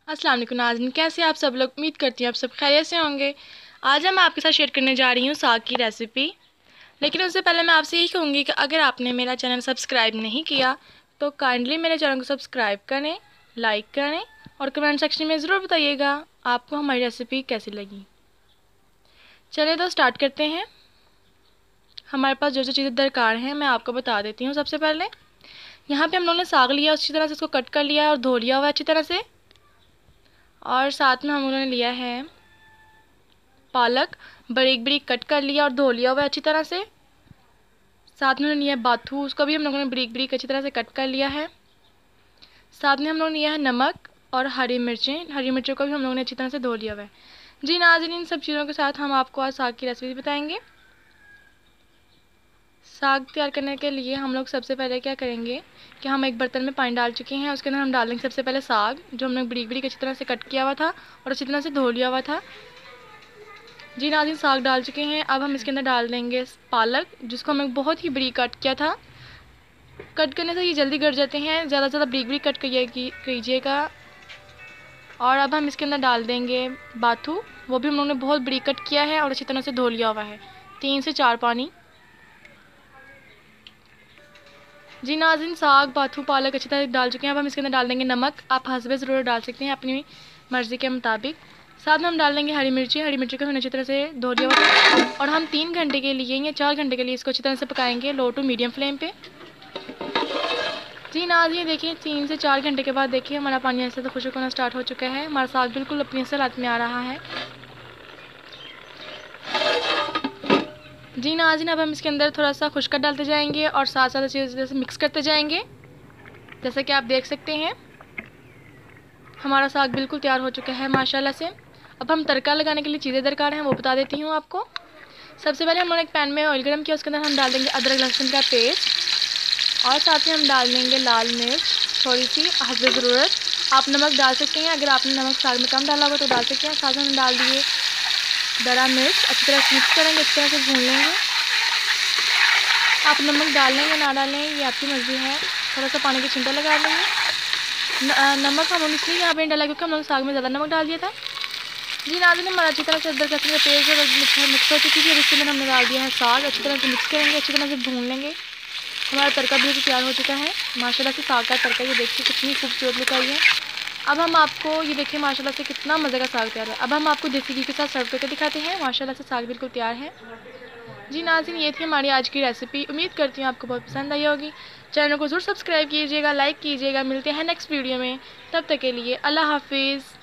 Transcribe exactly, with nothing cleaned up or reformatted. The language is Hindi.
अस्सलाम वालेकुम नाज़रीन, कैसे आप सब लोग। उम्मीद करती हूँ आप सब खैरियत से होंगे। आज मैं आपके साथ शेयर करने जा रही हूँ साग की रेसिपी। लेकिन उससे पहले मैं आपसे यही कहूँगी कि अगर आपने मेरा चैनल सब्सक्राइब नहीं किया तो काइंडली मेरे चैनल को सब्सक्राइब करें, लाइक करें और कमेंट सेक्शन में ज़रूर बताइएगा आपको हमारी रेसिपी कैसी लगी। चलिए तो स्टार्ट करते हैं। हमारे पास जो जो चीज़ें दरकार हैं मैं आपको बता देती हूँ। सबसे पहले यहाँ पे हम लोगों ने साग लिया, अच्छी तरह से इसको कट कर लिया और धो लिया हुआ अच्छी तरह से। और साथ में हम लोगों ने लिया है पालक, बारीक बारीक कट कर लिया और धो लिया हुआ अच्छी तरह से। साथ में लिया है बाथू, उसको भी हम लोगों ने बारीक बारीक अच्छी तरह से कट कर लिया है। साथ में हम लोगों ने लिया है नमक और हरी मिर्चें, हरी मिर्चों को भी हम लोगों ने अच्छी तरह से धो लिया हुआ है। जी नाज़रीन, इन सब चीज़ों के साथ हम आपको आज साग की रेसिपी बताएंगे। साग तैयार करने के लिए हम लोग सबसे पहले क्या करेंगे कि हम एक बर्तन में पानी डाल चुके हैं। उसके अंदर हम डालेंगे सबसे पहले साग, जो हमने बारीक बारीक अच्छी तरह से कट किया हुआ था और अच्छी तरह से धो लिया हुआ था। जी नाज़रीन, साग डाल चुके हैं। अब हम इसके अंदर डाल देंगे पालक, जिसको हमने बहुत ही बारीक कट किया था। कट करने से ये जल्दी कट जाते हैं, ज़्यादा से ज़्यादा बारीक बारीक कट कीजिएगा। और अब हम इसके अंदर डाल देंगे बाथू, वो भी हम लोगों ने बहुत बारीक कट किया है और अच्छी तरह से धो लिया हुआ है, तीन से चार पानी। जी नाज़रीन, साग बाथू पालक अच्छी तरह डाल चुके हैं। अब हम इसके अंदर डाल देंगे नमक, आप हसबे ज़रूर डाल सकते हैं अपनी मर्ज़ी के मुताबिक। साथ में हम डाल देंगे हरी मिर्ची, हरी मिर्ची को हमने अच्छी तरह से धो लिया हुआ और हम तीन घंटे के लिए या चार घंटे के लिए इसको अच्छी तरह से पकाएंगे लो टू मीडियम फ्लेम पे। जी नाज़रीन, देखिए तीन से चार घंटे के बाद देखिए हमारा पानी ऐसे तो खुशक होना स्टार्ट हो चुका है। हमारा साग बिल्कुल अपनी असल हाथ में आ रहा है। जी नाज़रीन, अब हम इसके अंदर थोड़ा सा खुशका डालते जाएंगे और साथ साथ अच्छी तरह से मिक्स करते जाएंगे। जैसा कि आप देख सकते हैं हमारा साग बिल्कुल तैयार हो चुका है माशाल्लाह से। अब हम तड़का लगाने के लिए चीज़ें दरकार हैं वो बता देती हूँ आपको। सबसे पहले हम लोग एक पैन में ऑयल गर्म किया, उसके अंदर हम डाल देंगे अदरक लहसुन का पेस्ट और साथ में हम डाल देंगे लाल मिर्च थोड़ी सी हस्बे ज़रूरत। आप नमक डाल सकते हैं, अगर आपने नमक साग में कम डाला होगा तो डाल सकते हैं। साथ में हम डाल दिए दरा मिर्च, अच्छी तरह से मिक्स करेंगे, अच्छी तरह से भून लेंगे। आप नमक डाल लें या ना डालें ये आपकी मर्ज़ी है। थोड़ा सा पानी की छिंटा लगा देंगे। नमक हम इसलिए यहाँ पे डाला क्योंकि हम लोग साग में ज़्यादा नमक डाल दिया था। जी नाज़रीन, हमारा अच्छी तरह से अदरक लहसुन का पेस्ट मिक्स हो चुकी थी। अब इसके अंदर हमने डाल दिया है साग, अच्छी तरह से मिक्स करेंगे, अच्छी तरह से भून लेंगे। हमारा तड़का भी तैयार हो चुका है माशाल्लाह से। साग का तड़का ये देखिए कितनी खूबसूरत लुक आई है। अब हम आपको ये देखिए माशाल्लाह से कितना मज़े का साग तैयार है। अब हम आपको देसी घी के साथ सर्व करके दिखाते हैं। माशाल्लाह से साग बिल्कुल तैयार है। जी नाज़रीन, ये थी हमारी आज की रेसिपी। उम्मीद करती हूँ आपको बहुत पसंद आई होगी। चैनल को ज़रूर सब्सक्राइब कीजिएगा, लाइक कीजिएगा। मिलते हैं नेक्स्ट वीडियो में, तब तक के लिए अल्लाह हाफिज़।